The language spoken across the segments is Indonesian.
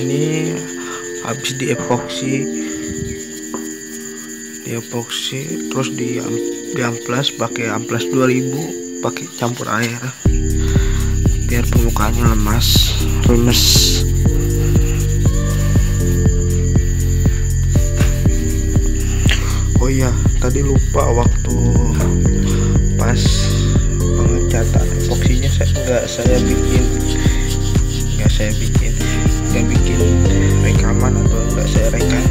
ini habis diepoksi terus diamplas pakai amplas 2000 pakai campur air biar permukaannya lemes. Oh iya, tadi lupa waktu pas pengecatan epoksinya saya bikin rekaman atau nggak saya rekam,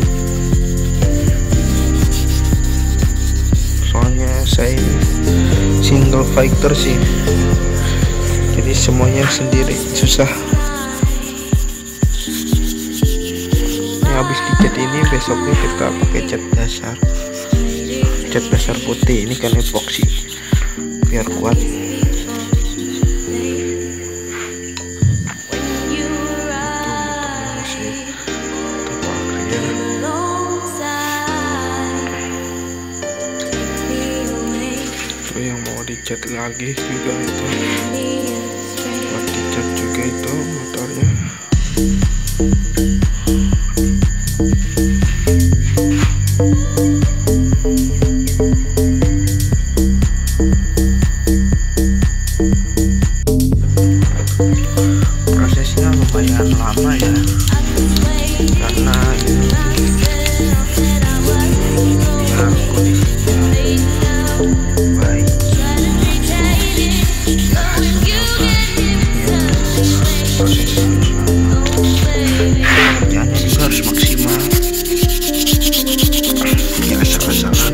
soalnya saya single fighter sih, jadi semuanya sendiri susah. Ini habis dicat ini, besoknya kita pakai cat dasar putih. Ini kan epoksi biar kuat. Yang mau dicat lagi juga itu buat dicat juga itu motornya. Prosesnya lumayan lama ya, karena ini biar kondisinya baik. Kerjanya juga harus maksimal, ya asal-asalan.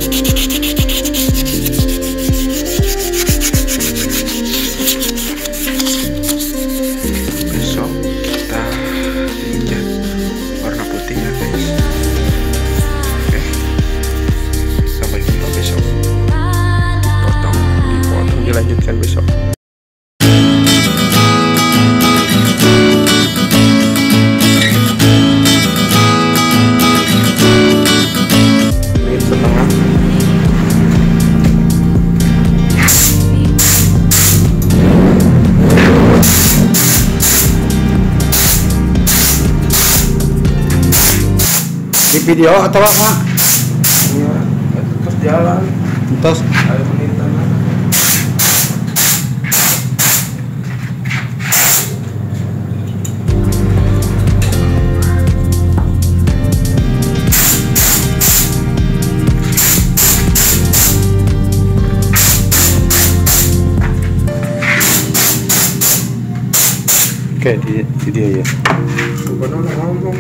Besok kita dicat warna putih ya guys. Oke, sampai jumpa besok. Dipotong dilanjutkan besok. Di video atau apa? Iya, terus jalan. Terus Ayo menitan. oke, di video ya. Bukan orang ngomong.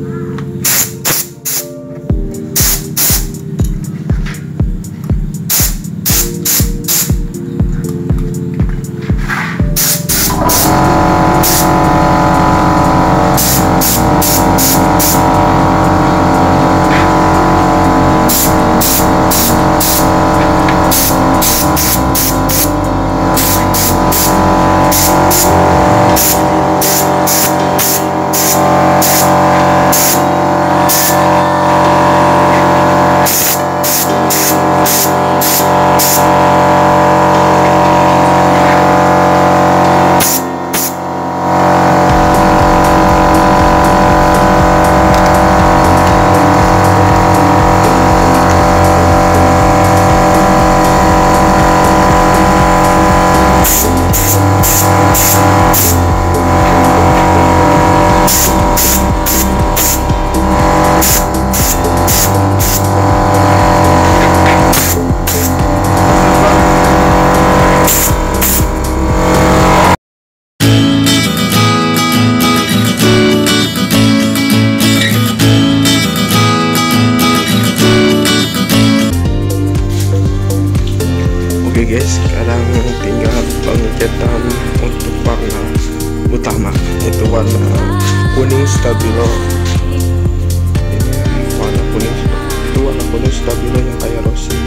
Oke guys, sekarang tinggal pengecetan untuk warna utama, itu warna kuning stabilo. Ini warna kuning, itu warna kuning stabilo yang kayak rosy.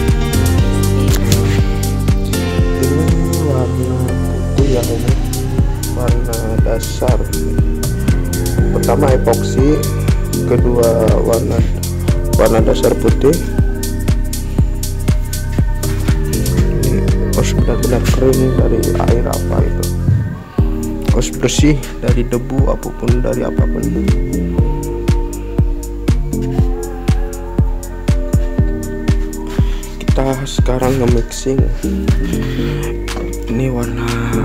Ini warna putih yang ini warna dasar. Pertama epoksi, kedua warna dasar putih. Harus benar-benar kering dari air apa itu. harus bersih dari debu apapun, dari apapun. Kita sekarang nge-mixing. Ini warna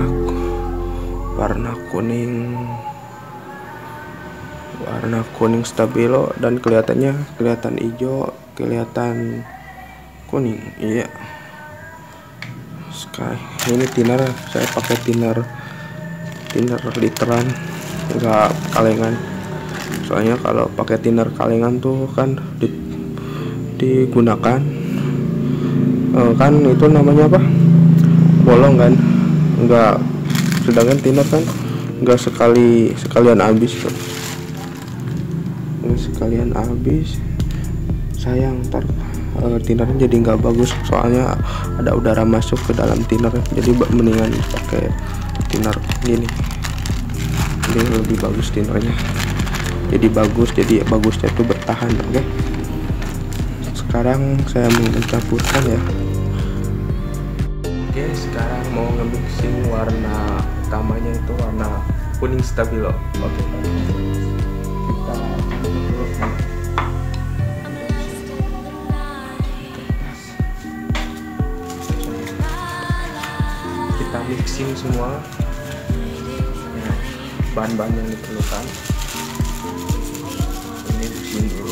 kuning stabilo, dan kelihatan hijau, kelihatan kuning. Iya. Ini thinner, saya pakai thinner literan, enggak kalengan. Soalnya kalau pakai thinner kalengan tuh kan digunakan kan itu namanya apa, bolong kan, enggak. Sedangkan thinner kan enggak sekalian habis tuh, sayang, ntar thinnernya jadi nggak bagus, soalnya ada udara masuk ke dalam thinner. Jadi mendingan pakai thinner gini, ini lebih bagus thinnernya, jadi bagusnya tuh bertahan. Oke, sekarang saya mau mencampurkan ya. Oke, sekarang mau nge-mixing warna utamanya, itu warna kuning stabilo. Oke, kita mixing semua bahan-bahan yang diperlukan. Ini mixing dulu.